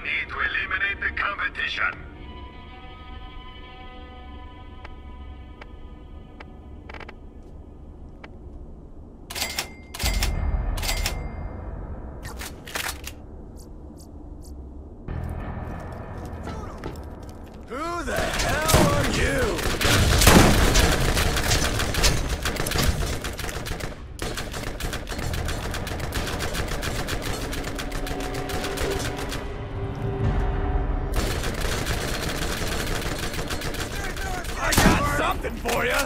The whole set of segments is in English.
need to eliminate the competition. Who the hell are you? I got something for you.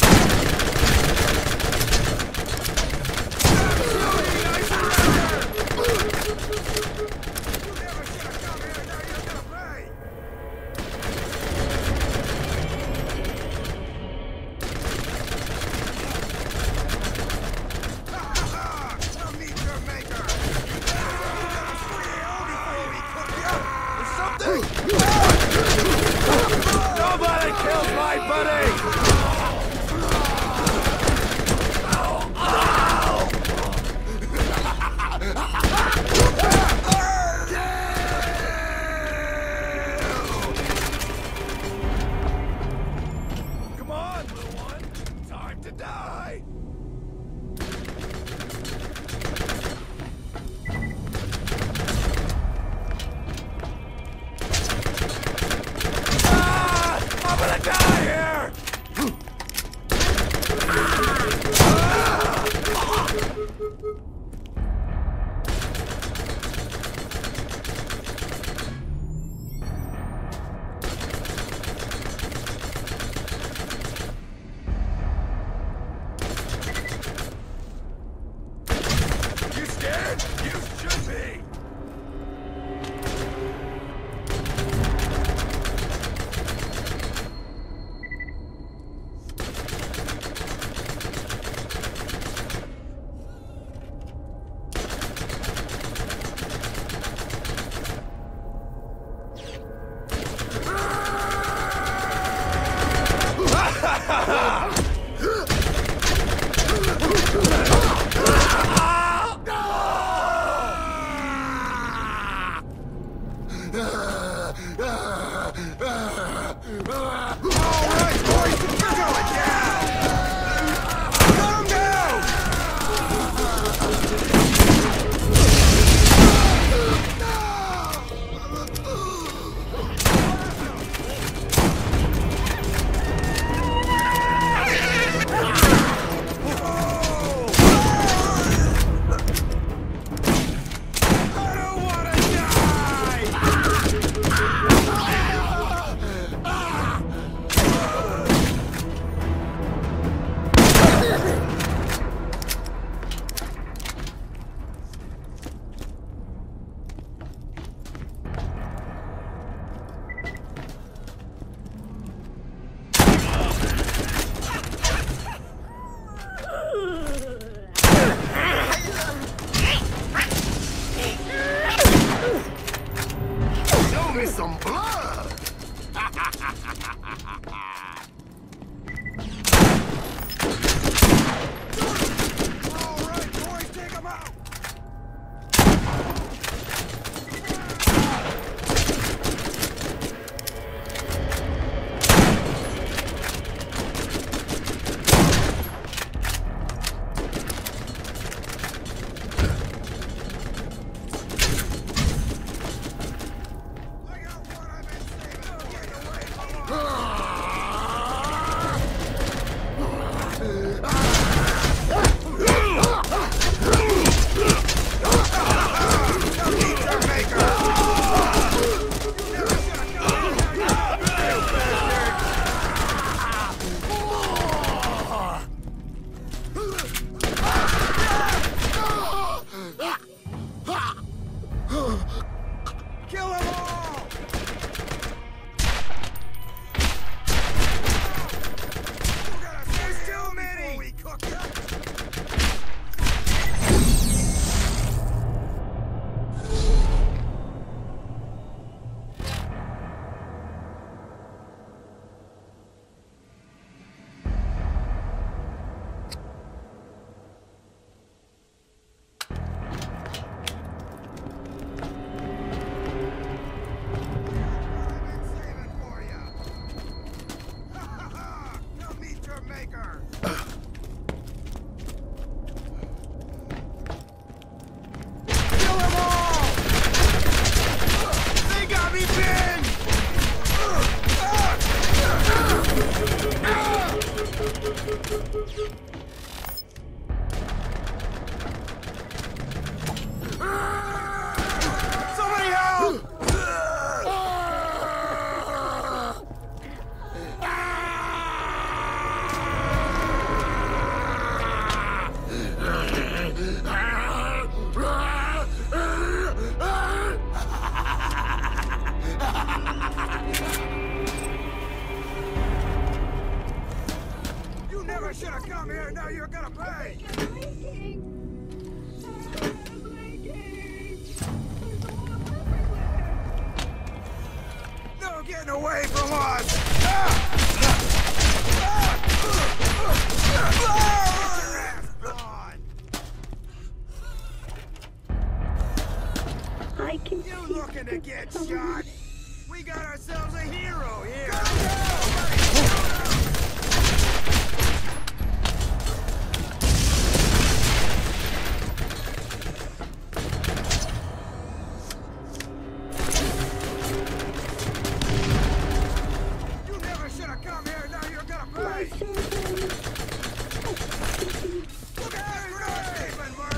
Nobody kills my buddy! Come on, little one. Time to die! I'm gonna die here! You scared? You should be! Some blood! Alright, boys, take him out! Kill them all! There's too many! We cook you. away from us! I can You see looking to the get sun. shot? We got ourselves a hero here! You never should have come here, now you're gonna pay! Look out, you're not escaping, Mark!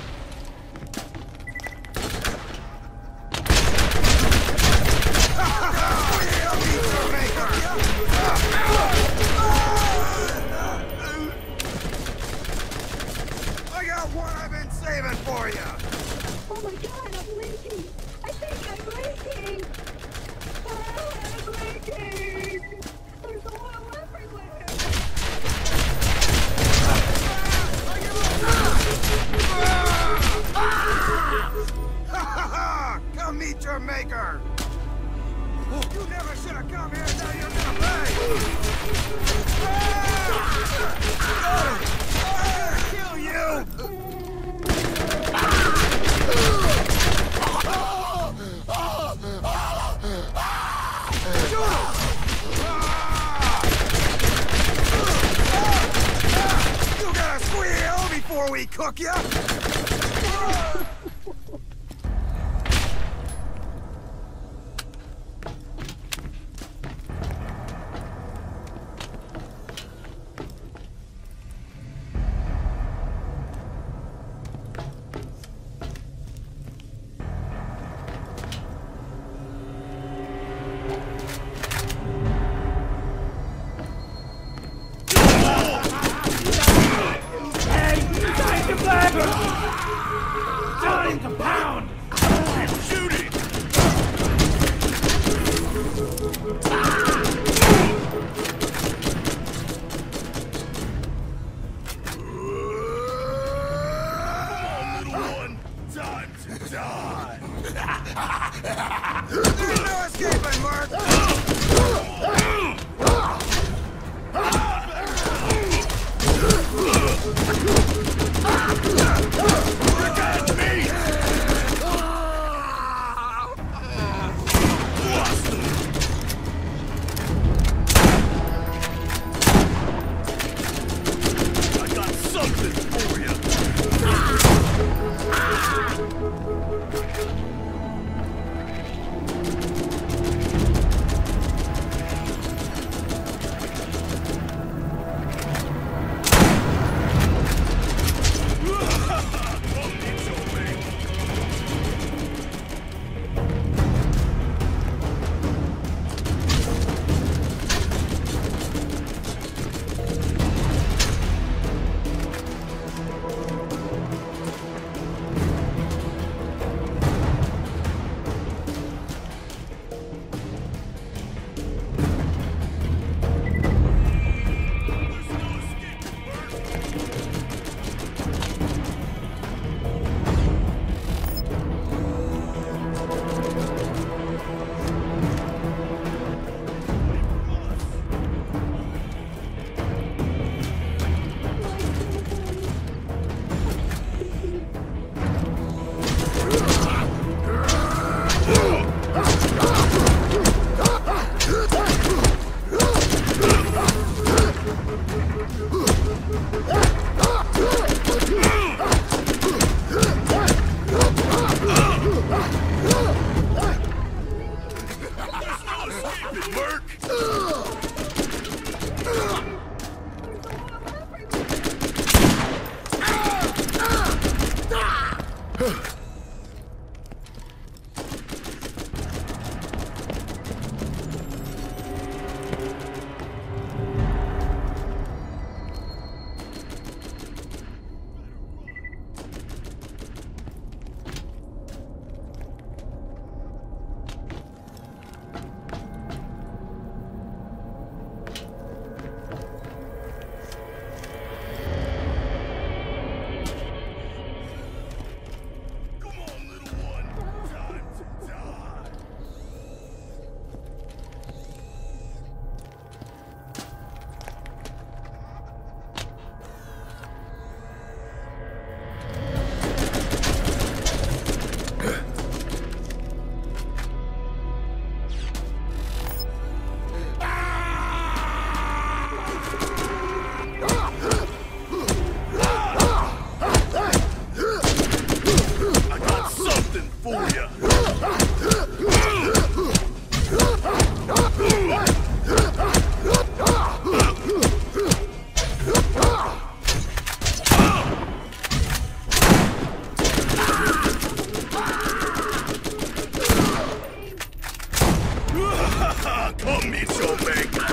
I got one I've been saving for you! Oh my god, I'm leaking! I think I'm leaking! I'm leaking! There's oil everywhere! Come meet your maker! You never should have come here, now you're gonna pay! Kill you! You gotta squeal before we cook ya! Time to pound! I'm shooting! Come on, little one! Time to die! There's no escaping, Mark! I got something for you! Come meet your maker.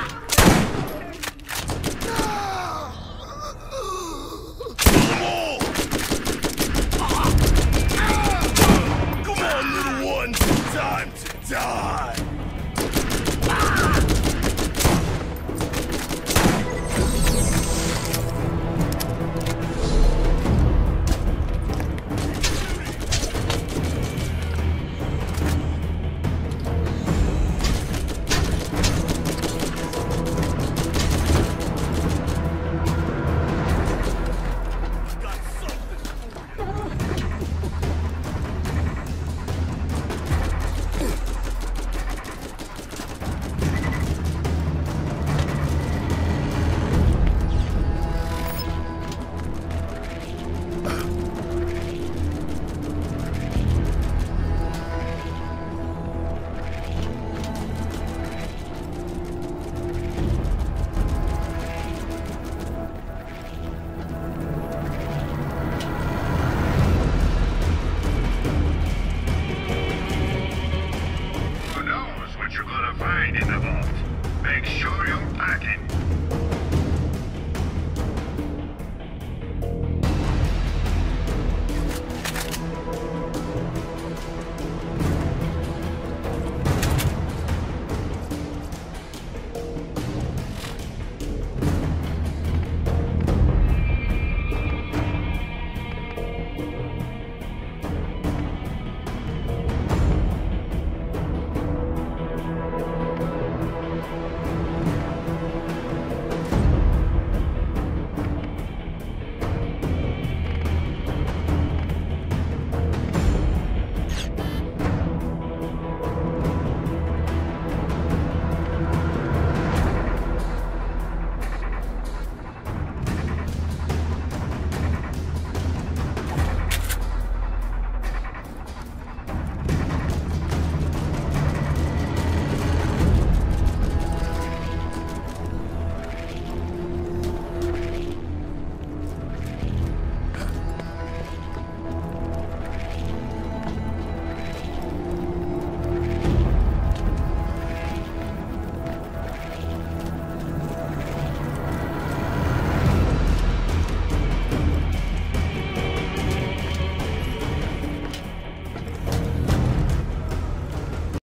Come on! Come on, little one. Time to die. Who knows what you're gonna find in the vault? Make sure you pack it.